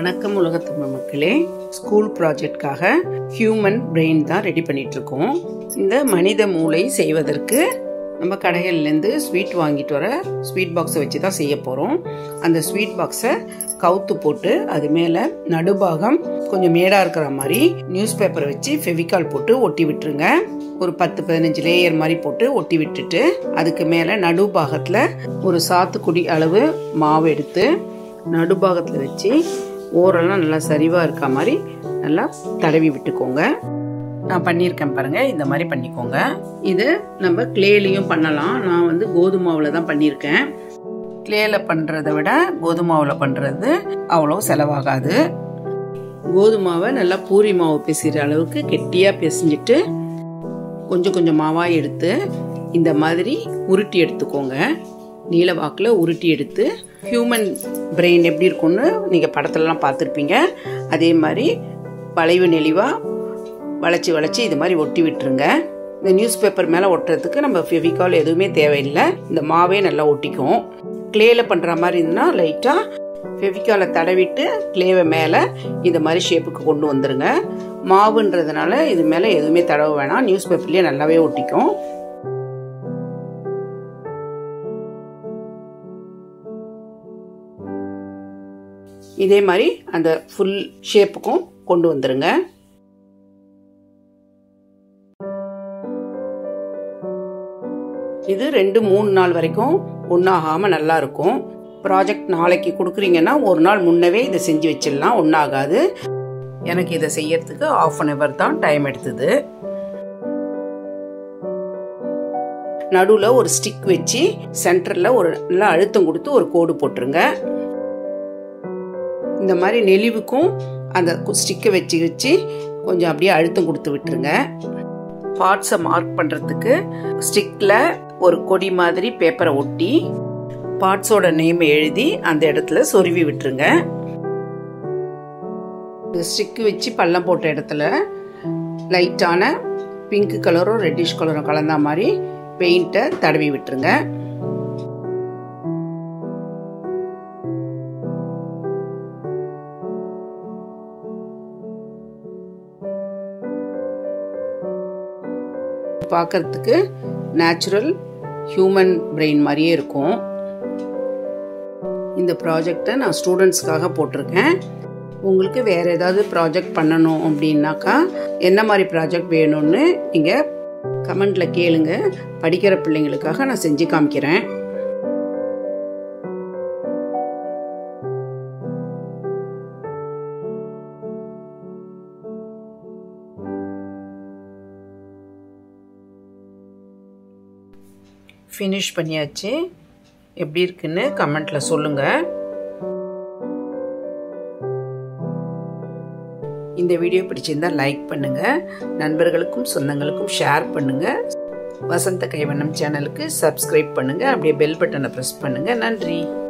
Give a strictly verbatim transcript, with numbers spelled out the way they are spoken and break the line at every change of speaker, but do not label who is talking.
வணக்கம் உலகத்தமிழ் மக்களே. ஸ்கூல் ப்ராஜெக்ட்காக ஹியூமன் பிரெயின் தான் ரெடி பண்ணிட்டு இருக்கோம். இந்த மனித மூளை செய்வதற்கு நம்ம கடைகள்லேருந்து ஸ்வீட் வாங்கிட்டு வர ஸ்வீட் பாக்ஸை வச்சு தான் செய்ய போகிறோம். அந்த ஸ்வீட் பாக்ஸை கவுத்து போட்டு அது மேலே நடுபாகம் கொஞ்சம் மேடாக இருக்கிற மாதிரி நியூஸ் பேப்பரை வச்சு ஃபெவிகால் போட்டு ஒட்டி விட்டுருங்க. ஒரு பத்து பதினஞ்சு லேயர் மாதிரி போட்டு ஒட்டி விட்டுட்டு அதுக்கு மேலே நடுபாகத்தில் ஒரு சாத்துக்குடி அளவு மாவு எடுத்து நடுபாகத்தில் வச்சு ஓரெல்லாம் நல்லா சரிவாக இருக்க மாதிரி நல்லா தடவி விட்டுக்கோங்க. நான் பண்ணியிருக்கேன் பாருங்கள், இந்த மாதிரி பண்ணிக்கோங்க. இது நம்ம கிளேலையும் பண்ணலாம். நான் வந்து கோதுமாவில் தான் பண்ணியிருக்கேன். கிளேயில் பண்ணுறதை விட கோதுமாவில் பண்ணுறது அவ்வளோ செலவாகாது. கோதுமாவை நல்லா பூரி மாவு பிசைகிற அளவுக்கு கெட்டியாக பிசைஞ்சிட்டு கொஞ்சம் கொஞ்சம் மாவாக எடுத்து இந்த மாதிரி உருட்டி எடுத்துக்கோங்க. நீல வாக்கில் உருட்டி எடுத்து ஹியூமன் பிரெயின் எப்படி இருக்கும்னு நீங்கள் படத்துலலாம் பார்த்துருப்பீங்க. அதே மாதிரி வளைவு நெளிவாக வளைச்சி வளைச்சி இது மாதிரி ஒட்டி விட்டுருங்க. இந்த நியூஸ் பேப்பர் மேலே ஒட்டுறதுக்கு நம்ம ஃபெவிகால் எதுவுமே தேவையில்லை. இந்த மாவே நல்லா ஒட்டிக்கும். கிளேயில் பண்ணுற மாதிரி இருந்துன்னா லைட்டாக ஃபெவிகாலை தடவிட்டு கிளேவை மேலே இந்த மாதிரி ஷேப்புக்கு கொண்டு வந்துடுங்க. மாவுன்றதுனால இது மேலே எதுவுமே தடவ வேணாம், நியூஸ் பேப்பர்லேயே நல்லாவே ஒட்டிக்கும். இதே மாதிரி அந்த ஃபுல் ஷேப்புக்கும் கொண்டு வந்துருங்க. இது ரெண்டு மூணு நாள் வரைக்கும் ஒன்றாகாமல் நல்லா இருக்கும். ப்ராஜெக்ட் நாளைக்கு கொடுக்குறீங்கன்னா ஒரு நாள் முன்னவே இதை செஞ்சு வச்சிடலாம், ஒன்றாகாது. எனக்கு இதை செய்யறதுக்கு ஆஃப் அன் ஹவர் தான் டைம் எடுத்தது. நடுவில் ஒரு ஸ்டிக் வச்சு சென்டரில் ஒரு நல்லா அழுத்தம் கொடுத்து ஒரு கோடு போட்டுருங்க. இந்த மாதிரி நெளிவுக்கும் அந்த ஸ்டிக்கை வச்சு வச்சு கொஞ்சம் அப்படியே அழுத்தம் கொடுத்து விட்டுருங்க. பார்ட்ஸை மார்க் பண்ணுறதுக்கு ஸ்டிக்கில் ஒரு கொடி மாதிரி பேப்பரை ஒட்டி பார்ட்ஸோட நேம் எழுதி அந்த இடத்துல சொருவி விட்டுருங்க. ஸ்டிக்கு வச்சு பள்ளம் போட்ட இடத்துல லைட்டான பிங்க் கலரும் ரெட்டிஷ் கலரும் கலந்த மாதிரி பெயிண்ட்டை தடவி விட்டுருங்க. பார்க்கறதுக்கு நேச்சுரல் ஹியூமன் பிரெயின் மாதிரியே இருக்கும். இந்த ப்ராஜெக்டை நான் ஸ்டூடெண்ட்ஸ்க்காக போட்டிருக்கேன். உங்களுக்கு வேற ஏதாவது ப்ராஜெக்ட் பண்ணணும் அப்படின்னாக்கா என்ன மாதிரி ப்ராஜெக்ட் வேணும்னு நீங்கள் கமெண்ட்ல கேளுங்க. படிக்கிற பிள்ளைங்களுக்காக நான் செஞ்சு காமிக்கிறேன். ஃபினிஷ் பண்ணியாச்சு. எப்படி இருக்குன்னு கமெண்ட்ல சொல்லுங்க. இந்த வீடியோ பிடிச்சிருந்தா லைக் பண்ணுங்க, நண்பர்களுக்கும் சொந்தங்களுக்கும் ஷேர் பண்ணுங்க. வசந்த கைவண்ணம் சேனலுக்கு சப்ஸ்கிரைப் பண்ணுங்க, அப்படியே பெல் பட்டனை பிரஸ் பண்ணுங்க. நன்றி.